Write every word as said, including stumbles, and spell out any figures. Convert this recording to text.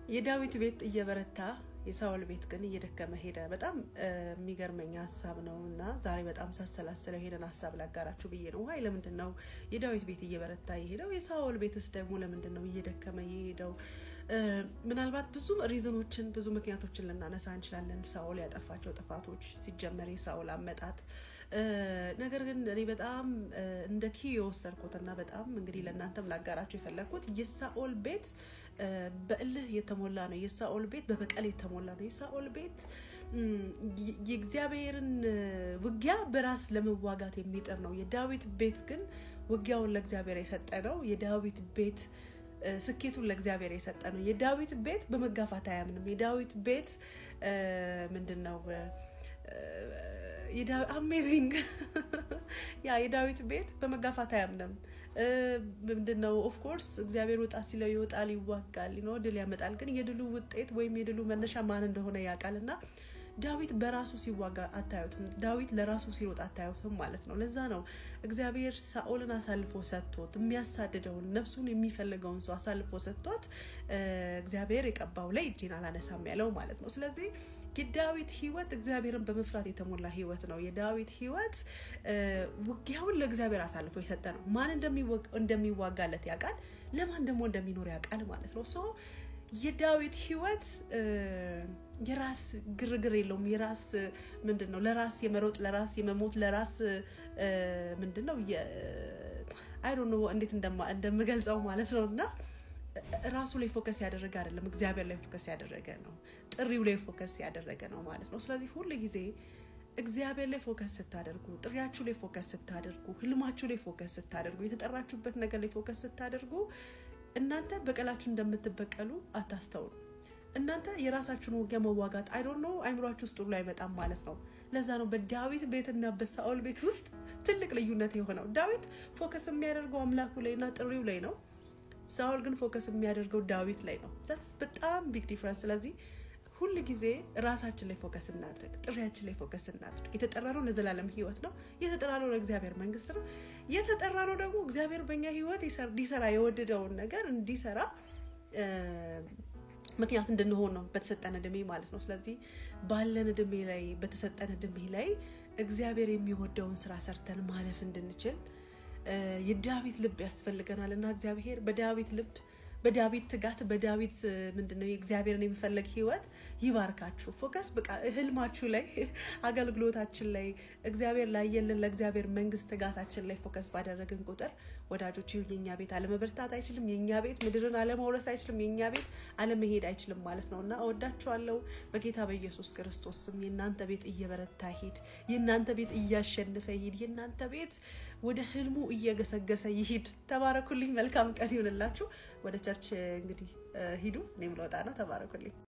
የዳዊት ቤት እየበረታ የሳኦል ቤት ግን እየደከመ ሄደ በጣም የሚገርመኝ ሐሳብ ነውና ዛሬ በጣም ሳሰላስለው ሄደን ሐሳብ ላጋራችሁ ብዬ ነው ዋይ ለምንድነው የዳዊት ቤት እየበረታ ይሄደው የሳኦል ቤትስ ደግሞ ለምንድነው እየደከመ ይሄደው ምናልባት ብዙ ሪዝኖችን ብዙ ምክንያቶችን ልናነሳ እንችላለን ሳኦል ያጠፋቸው ጥፋቶች ሲጀመር የሳኦል አመጣጥ ነገር ግን እኔ በጣም እንደ ኪዮ ወሰርኩትና በጣም እንግዲህ ለእናንተም ላጋራችሁ የፈለኩት የሳኦል ቤት በእልህ የተሞላ ነው የሳኦል ቤት በበቀል የተሞላ ነው የሳኦል ቤት የእግዚአብሔርን ውጊያ በራስ ለመዋጋት የሚጥር ነው የዳዊት ቤት ግን ውጊያውን ለእግዚአብሔር የሰጠ ነው የዳዊት ቤት ስኬቱን ለእግዚአብሔር የሰጠ ነው የዳዊት ቤት በመጋፋት አያምንም የዳዊት ቤት ምንድነው የዳዊት አሜዚንግ ያ የዳዊት ቤት በመጋፋት አያምንም ምንድነው ኦፍ ኮርስ እግዚአብሔር ወጣ ሲለው ይወጣል ይዋጋል ነው ድል ያመጣል ግን የድሉ ውጤት ወይም የድሉ መነሻ ማን እንደሆነ ያቃልና ዳዊት በራሱ ሲዋጋ አታዩትም ዳዊት ለራሱ ሲሮጥ አታዩትም ማለት ነው ለዛ ነው እግዚአብሔር ሳኦልን አሳልፎ ሰጥቶት የሚያሳድደውን ነፍሱን የሚፈልገውን ሰው አሳልፎ ሰጥቶት እግዚአብሔር የቀባው ላይ እጄን አላነሳም ያለው ማለት ነው ስለዚህ የዳዊት ህይወት እግዚአብሔርን በመፍራት የተሞላ ህይወት ነው የዳዊት ህይወት ውጊያውን ለእግዚአብሔር አሳልፎ የሰጠ ነው ማን እንደሚወጋ እንደሚዋጋለት ያቃል ለማን ደግሞ እንደሚኖር ያቃል ማለት ነው ሶ የዳዊት ህይወት የራስ ግርግር የለውም የራስ ምንድነው ለራስ የመሮጥ ለራስ የመሞት ለራስ ምንድነው አይ ዶንት ኖ እንዴት እንደማ እንደምገልጸው ማለት ነውና ራሱ ላይ ፎከስ ያደረገ አይደለም እግዚአብሔር ላይ ፎከስ ያደረገ ነው ጥሪው ላይ ፎከስ ያደረገ ነው ማለት ነው ስለዚህ ሁሉ ጊዜ እግዚአብሔር ላይ ፎከስ ስታደርጉ ጥሪያችሁ ላይ ፎከስ ስታደርጉ ህልማችሁ ላይ ፎከስ ስታደርጉ የተጠራችሁበት ነገር ላይ ፎከስ ስታደርጉ እናንተ በቀላችሁ እንደምትበቀሉ አታስተውሉ እናንተ የራሳችሁን ወጊያ መዋጋት አይ ዶንት ኖ አይምሯችሁ ውስጥ ሁሉ አይመጣም ማለት ነው ለዛ ነው በዳዊት ቤትና በሳኦል ቤት ውስጥ ትልቅ ልዩነት የሆነው ዳዊት ፎከስ የሚያደርገው አምላኩ ላይና ጥሪው ላይ ነው ሳኦል ግን ፎከስ የሚያደርገው ዳዊት ላይ ነው that's በጣም ቢግ ዲፈረንስ ስለዚህ ሁሉ ጊዜ ራሳችን ላይ ፎከስ እናድርግ ጥሪያችን ላይ ፎከስ እናድርግ የተጠራነው ለዘላለም ህይወት ነው የተጠራነው ለእግዚአብሔር መንግስት ነው የተጠራነው ደግሞ እግዚአብሔር በእኛ ህይወት ይሰራ የወደደውን ነገር እንዲሰራ ምክንያት እንድንሆን ነው በተሰጠነ እድሜ ማለት ነው ስለዚህ ባለን እድሜ ላይ በተሰጠነ እድሜ ላይ እግዚአብሔር የሚወደውን ስራ ሰርተን ማለፍ እንድንችል የዳዊት ልብ ያስፈልገናልና እግዚአብሔር በዳዊት ልብ በዳዊት ትጋት በዳዊት ምንድነው የእግዚአብሔርን የሚፈልግ ህይወት ይባርካችሁ ፎከስ በቃ ህልማችሁ ላይ አገልግሎታችን ላይ እግዚአብሔር ላይ ያለን ለእግዚአብሔር መንግስት ትጋታችን ላይ ፎከስ ባደረግን ቁጥር ወዳጆች የኛ ቤት አለመበርታት አይችልም የኛ ቤት ምድርን አለመውረስ አይችልም የኛ ቤት አለመሄድ አይችልም ማለት ነውና እወዳችኋለሁ በጌታ በኢየሱስ ክርስቶስ ስም የናንተ ቤት እየበረታ ሄድ የናንተ ቤት እያሸነፈ ሄድ የናንተ ቤት ወደ ህልሙ እየገሰገሰ ይሄድ ተባረኩልኝ መልካም ቀን ይሁንላችሁ ወደ ቸርች እንግዲህ ሂዱ እኔም ልወጣ ነው ተባረኩልኝ